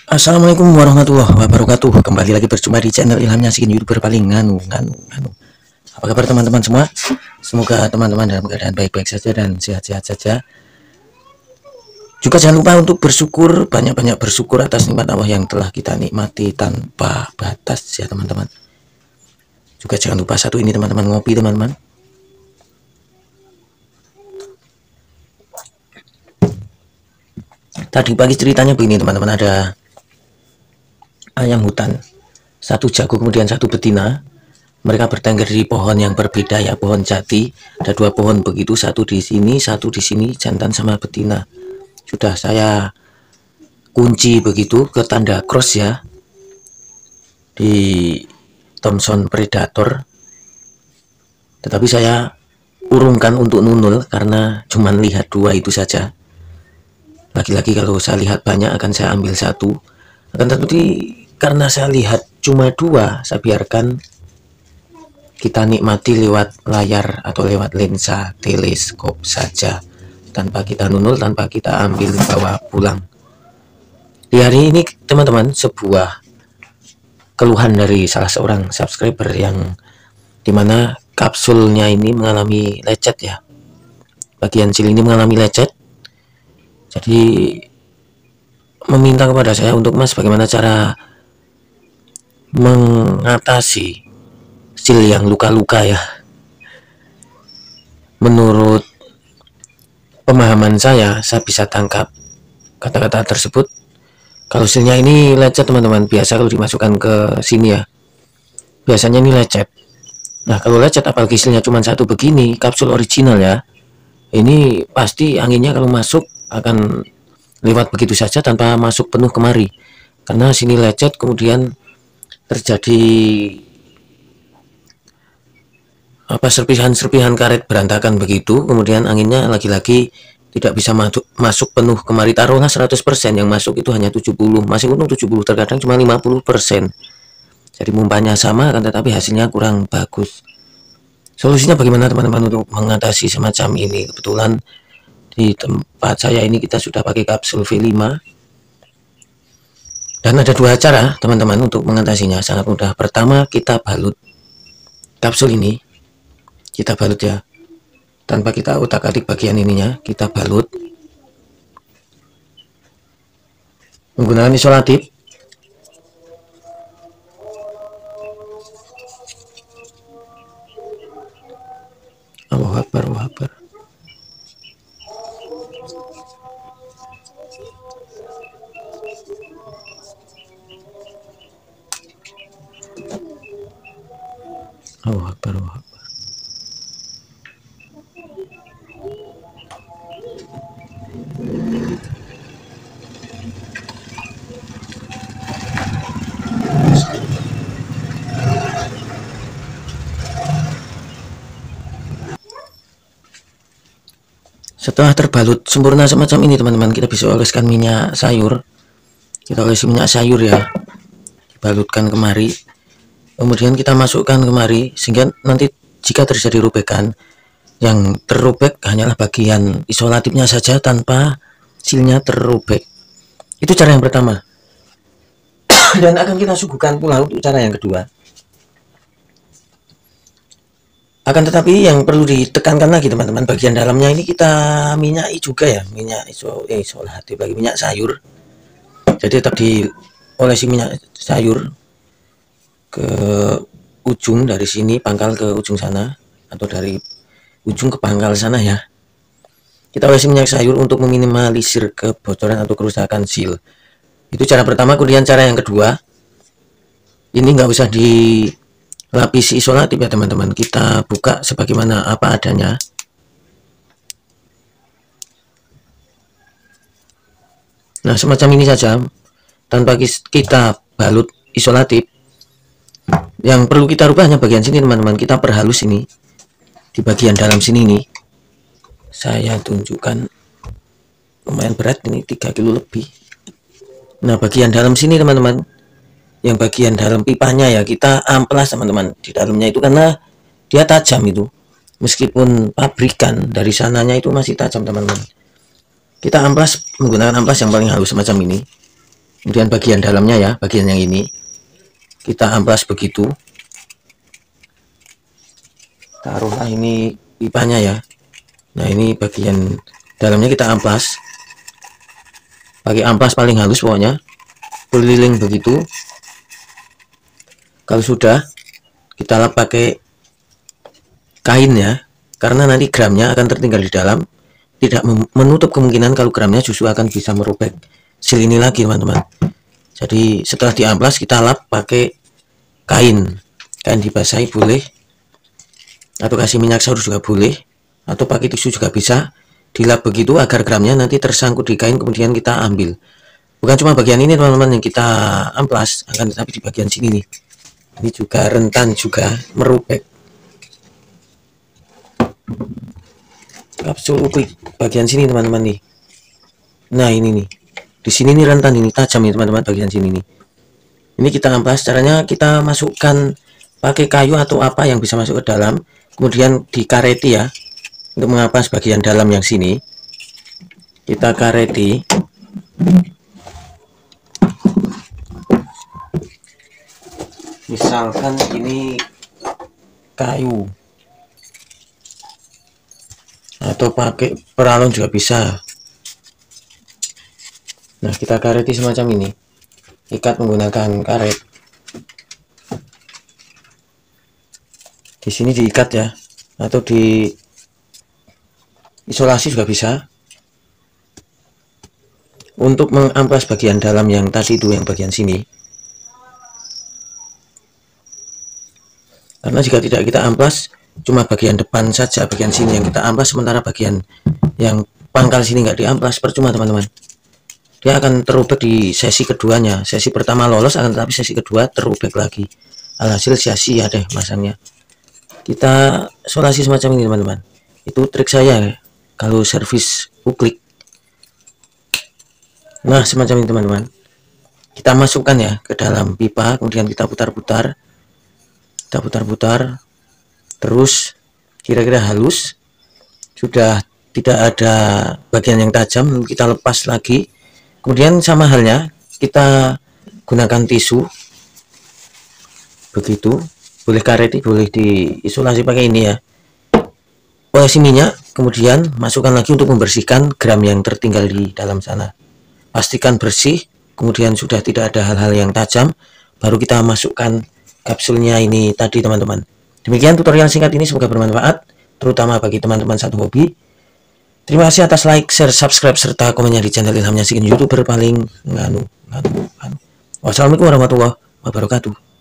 Assalamualaikum warahmatullahi wabarakatuh. Kembali lagi berjumpa di channel Ilham Nyasin, YouTuber paling nganu. Apa kabar teman-teman semua? Semoga teman-teman dalam keadaan baik-baik saja dan sehat-sehat saja. Juga jangan lupa untuk bersyukur, banyak-banyak bersyukur atas nikmat Allah yang telah kita nikmati tanpa batas ya teman-teman. Juga jangan lupa satu ini teman-teman, ngopi teman-teman. Tadi pagi ceritanya begini teman-teman, ada ayam hutan, satu jago kemudian satu betina. Mereka bertengger di pohon yang berbeda ya, pohon jati. Ada dua pohon begitu, satu di sini, satu di sini, jantan sama betina. Sudah saya kunci begitu ke tanda cross ya, di Thomson Predator. Tetapi saya urungkan untuk nunul karena cuman lihat dua itu saja. Lagi-lagi kalau saya lihat banyak akan saya ambil satu. Akan tetapi karena saya lihat cuma dua, saya biarkan kita nikmati lewat layar atau lewat lensa teleskop saja, tanpa kita nunul, tanpa kita ambil bawa pulang. Di hari ini teman-teman, sebuah keluhan dari salah seorang subscriber yang dimana kapsulnya ini mengalami lecet ya, bagian sil ini mengalami lecet. Jadi meminta kepada saya untuk, Mas, bagaimana cara mengatasi sil yang luka-luka ya. Menurut pemahaman saya bisa tangkap kata-kata tersebut. Kalau silnya ini lecet teman-teman, biasa kalau dimasukkan ke sini ya, biasanya ini lecet. Nah kalau lecet apalagi silnya cuma satu begini, kapsul original ya, ini pasti anginnya kalau masuk akan lewat begitu saja tanpa masuk penuh kemari. Karena sini lecet kemudian terjadi serpihan-serpihan karet berantakan begitu, kemudian anginnya lagi-lagi tidak bisa masuk penuh kemari. Taruhlah 100%, yang masuk itu hanya 70, masih untung 70, terkadang cuma 50%. Jadi mumpanya sama kan, tetapi hasilnya kurang bagus. Solusinya bagaimana teman-teman untuk mengatasi semacam ini? Kebetulan di tempat saya ini kita sudah pakai kapsul V5, dan ada dua cara teman-teman untuk mengatasinya, sangat mudah. Pertama, kita balut kapsul ini, kita balut ya, tanpa kita utak-atik bagian ininya, kita balut menggunakan isolatif. Allahu Akbar, Allahu Akbar. Allahu Akbar, Allahu Akbar. Setelah terbalut sempurna semacam ini teman-teman, kita bisa oleskan minyak sayur. Kita olesi minyak sayur ya, dibalutkan kemari, kemudian kita masukkan kemari, sehingga nanti jika terjadi robekan, yang terrobek hanyalah bagian isolatifnya saja tanpa silnya terrobek. Itu cara yang pertama. Dan akan kita suguhkan pula untuk cara yang kedua. Akan tetapi yang perlu ditekankan lagi teman-teman, bagian dalamnya ini kita minyaki juga ya, minyak isolatif lagi, minyak sayur. Jadi tetap diolesi minyak sayur ke ujung, dari sini pangkal ke ujung sana, atau dari ujung ke pangkal sana ya. Kita olesi minyak sayur untuk meminimalisir kebocoran atau kerusakan sil. Itu cara pertama. Kemudian cara yang kedua, ini nggak usah dilapisi isolatif ya teman-teman, kita buka sebagaimana apa adanya. Nah semacam ini saja, tanpa kita balut isolatif. Yang perlu kita rubah hanya bagian sini teman-teman, kita perhalus ini di bagian dalam sini nih. Saya tunjukkan, lumayan berat ini, 3 kilo lebih. Nah bagian dalam sini teman-teman, yang bagian dalam pipanya ya, kita amplas teman-teman di dalamnya itu, karena dia tajam itu, meskipun pabrikan dari sananya itu masih tajam teman-teman. Kita amplas menggunakan amplas yang paling halus semacam ini. Kemudian bagian dalamnya ya, bagian yang ini kita amplas begitu. Taruhlah ini pipanya ya. Nah, ini bagian dalamnya kita amplas. Pakai amplas paling halus pokoknya. Keliling begitu. Kalau sudah, kita lap pakai kain ya. Karena nanti gramnya akan tertinggal di dalam. Tidak menutup kemungkinan kalau gramnya justru akan bisa merobek sil ini lagi, teman-teman. Jadi setelah diamplas kita lap pakai kain dibasahi boleh, atau kasih minyak saus juga boleh, atau pakai tisu juga bisa. Dilap begitu agar gramnya nanti tersangkut di kain, kemudian kita ambil. Bukan cuma bagian ini teman-teman yang kita amplas, akan tetapi di bagian sini nih, ini juga rentan juga merobek. Kapsul upik bagian sini teman-teman nih. Nah, ini nih, di sini nih rentan, ini tajam nih teman-teman, bagian sini nih. Ini kita amplas. Caranya kita masukkan pakai kayu atau apa yang bisa masuk ke dalam, kemudian dikareti ya. Untuk mengamplas bagian dalam yang sini, kita kareti. Misalkan ini kayu, atau pakai peralon juga bisa. Nah, kita kareti semacam ini, ikat menggunakan karet. Di sini diikat ya, atau di isolasi juga bisa. Untuk mengamplas bagian dalam yang tadi itu, yang bagian sini, karena jika tidak kita amplas, cuma bagian depan saja, bagian sini yang kita amplas, sementara bagian yang pangkal sini nggak diamplas, percuma teman-teman. Dia akan terubek di sesi keduanya. Sesi pertama lolos, akan tetapi sesi kedua terubek lagi. Alhasil sia-sia deh masangnya. Kita solasi semacam ini teman-teman. Itu trik saya kalau servis uklik. Nah, semacam ini teman-teman. Kita masukkan ya ke dalam pipa, kemudian kita putar-putar. Kita putar-putar terus kira-kira halus. Sudah tidak ada bagian yang tajam, lalu kita lepas lagi. Kemudian sama halnya kita gunakan tisu begitu, boleh kareti, boleh diisolasi pakai ini ya. Olesi minyak, kemudian masukkan lagi untuk membersihkan gram yang tertinggal di dalam sana. Pastikan bersih, kemudian sudah tidak ada hal-hal yang tajam, baru kita masukkan kapsulnya ini tadi teman-teman. Demikian tutorial singkat ini, semoga bermanfaat, terutama bagi teman-teman satu hobi. Terima kasih atas like, share, subscribe, serta komennya di channel Ilham Nyazikin, YouTuber paling nganu. Wassalamualaikum warahmatullahi wabarakatuh.